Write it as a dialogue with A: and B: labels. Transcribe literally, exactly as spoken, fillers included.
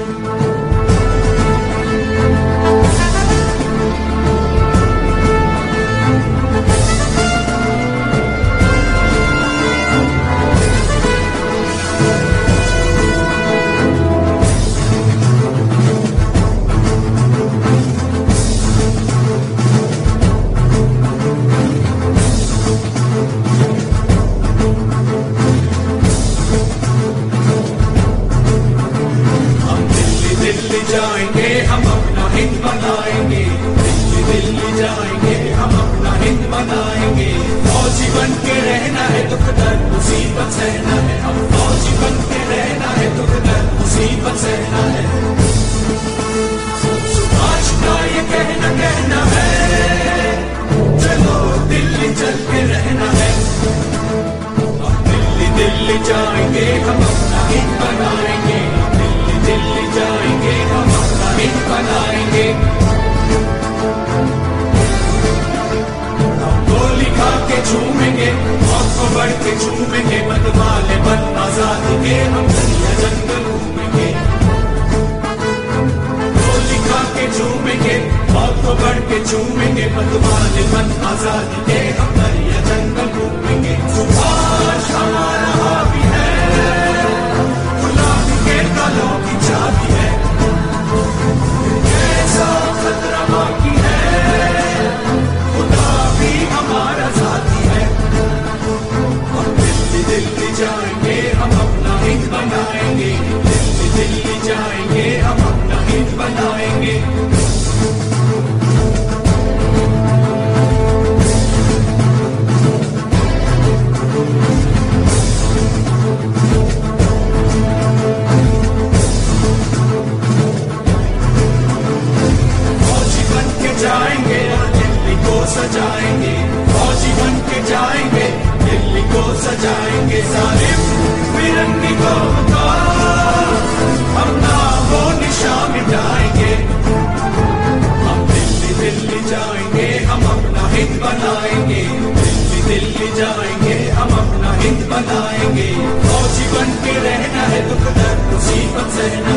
A: जाएंगे हम अपना हिंद बनाएंगे, दिल्ली दिल्ली जाएंगे हम अपना हिंद बनाएंगे। फौजी बन के रहना है, दुख दर्द मुसीबत सहना है, हम फौजी बन के रहना है, दुख दर्द मुसीबत सहना है। सुभाष का ये कहना कहना है, चलो दिल्ली चल के रहना है। हम दिल्ली दिल्ली जाएंगे हम अपना हिंद बनाएंगे, दिल्ली दिल्ली जाएंगे हम अपना हिंद बनाएंगे। हम गोली खा के झूमेंगे, मौत को बढ़ के झूमेंगे, मत वाले बन आजादी के हम दुनिया जंगल घूमेंगे। गोली खा के झूमेंगे, मौत को बढ़ के झूमेंगे, मत वाले बन आजादी के हम दुनिया जंगल घूमेंगे। सुभाष हमारा हावी है, गुलामी के तालों की चाबी है, ऐसा खतरा बाकी है, खुदा भी हमारा साथी है। और दिल्ली दिल्ली जाएंगे हम अपना हिंद बनाएंगे, दिल्ली दिल्ली जाएंगे हम अपना हिंद बनाएंगे। जाएंगे और दिल्ली को सजाएंगे, फौजी बन के जाएंगे, दिल्ली को सजाएंगे। जालिम फिरंगी को हम नामो निशान मिटाएंगे। हम दिल्ली दिल्ली जाएंगे हम अपना हिंद बनाएंगे, दिल्ली दिल्ली जाएंगे हम अपना हिंद बनाएंगे। फौजी बन के रहना है, दुख दर्द मुसीबत सहना